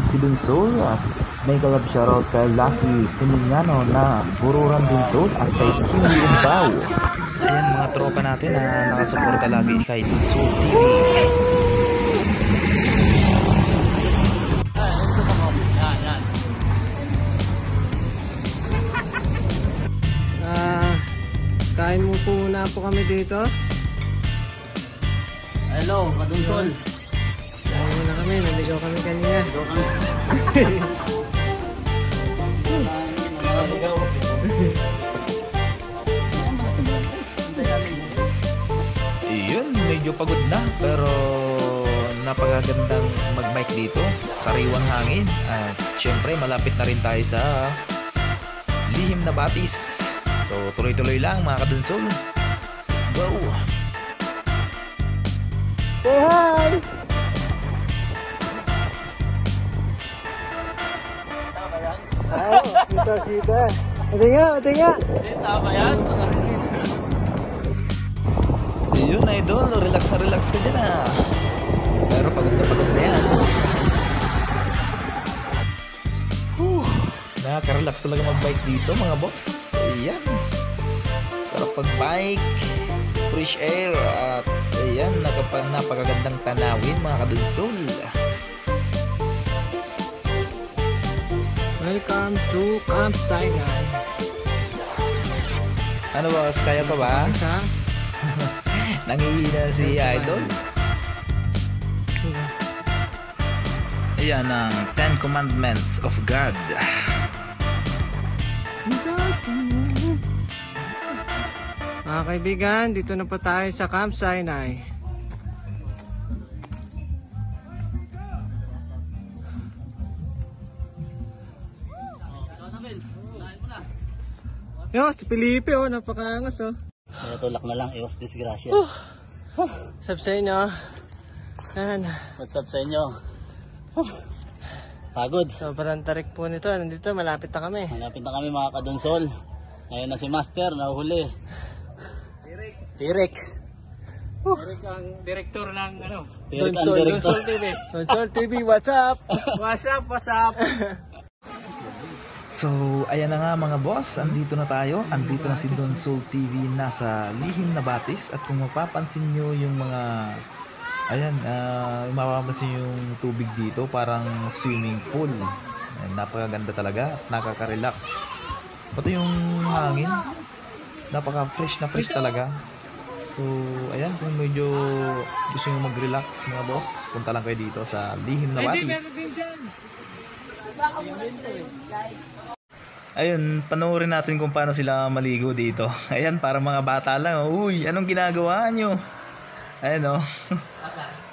si Dunsol. Mega love shoutout kay Lucky Simignano na Bururan Dunsol at kay Kimi Umbaw. Ayan mga tropa natin na nakasuporta lagi kay Dunsol TV. Kain mo po muna po kami dito. Hello, Kadunsol. Kain muna kami, naligaw kami kanina. Iyon, medyo pagod na pero napakagandang mag-bike dito. Sariwang hangin at syempre malapit na rin tayo sa Lihim na Batis. So tuloy-tuloy lang mga Kadunsol. Let's go! Say hi! Ay, sita. Ate nga. Tama yan? Yun idol, relax ka dyan Pero pagod na yan. Nakaka-relax talaga mag-bike dito mga boss. Ayan, sarap pag-bike, fresh air at ayan, napakagandang tanawin mga Kadunsol. Welcome to Camp Sinai. Ano boss, kaya pa ba? Isa? Nangihina si idol. Ayan ang 10 Commandments of God. Mga kaibigan, dito na po tayo sa Camp Sinai. Yo, si Felipe napakaangas Kaya tulak na lang, iwas disgrasya. Sab sa inyo. Yan. What's up sa inyo? Pagod. Sobrang tarik po nito. Nandito, malapit na kami. Malapit na kami mga Kadunsol. Ngayon na si Master, nahuhuli. Tirik ang direktor ng ano? Tirik ang direktor. Dunsol TV, what's up? What's up? So, ayan na nga mga boss, andito na tayo. Andito na si Dunsol TV nasa Lihim na Batis. At kung mapapansin nyo yung mga ayan, mapapansin yung tubig dito, parang swimming pool. Ayan, napakaganda talaga at nakaka-relax. Pati yung hangin, napaka-fresh na fresh talaga. So, ayan, kung medyo gusto nyo mag-relax mga boss, punta lang kayo dito sa Lihim na Batis. Ayun, panoorin natin kung paano sila maligo dito. Ayan, para mga bata lang. Uy, anong ginagawa nyo? Ayan o.